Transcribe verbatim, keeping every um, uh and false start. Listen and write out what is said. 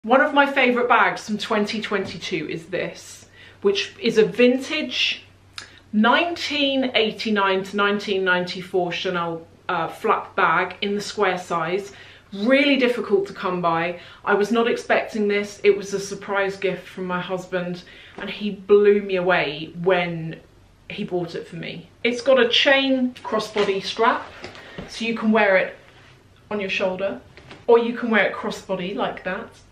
One of my favourite bags from twenty twenty-two is this, which is a vintage nineteen eighty-nine to nineteen ninety-four Chanel uh, flap bag in the square size. Really difficult to come by. I was not expecting this. It was a surprise gift from my husband and he blew me away when he bought it for me. It's got a chain crossbody strap, so you can wear it on your shoulder or you can wear it crossbody like that.